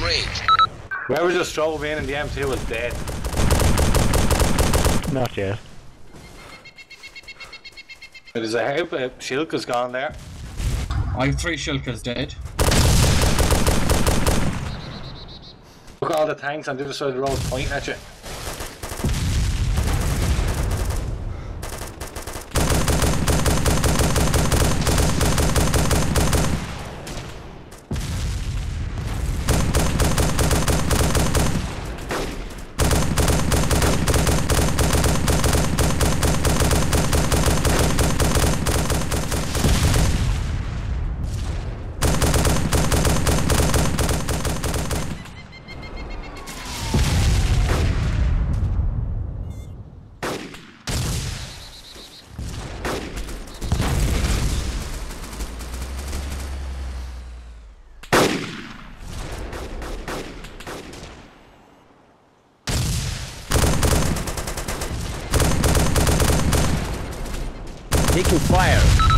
spree. Whoever just drove in the M2 was dead. Not yet. There's a hope Shilka's gone there. I have 3 Shilkas dead. Look at all the tanks on the other side of the road pointing at you. Taking fire.